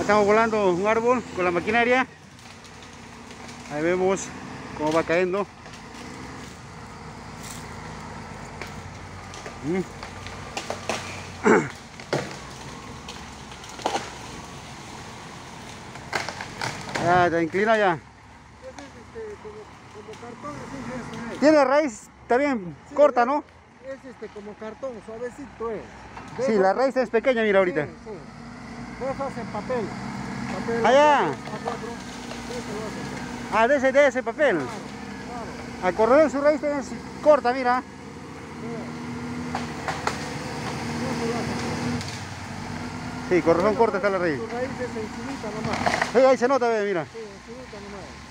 Estamos volando un árbol con la maquinaria. Ahí vemos cómo va cayendo. Ya, te inclina ya. Como cartón, así es. Tiene raíz también Sí, corta, ¿no? Es como cartón, suavecito es. Sí, la raíz es pequeña, mira ahorita. Sí, sí. De esas en papel. Papel Allá. A4. Ese lo hacen. Ah, de ese papel. Claro, claro. Al correr su raíz es corta, mira. Sí, con razón corta está la raíz. Su raíz es infinita nomás. Sí, ahí se nota, ve, mira. Sí, infinita nomás.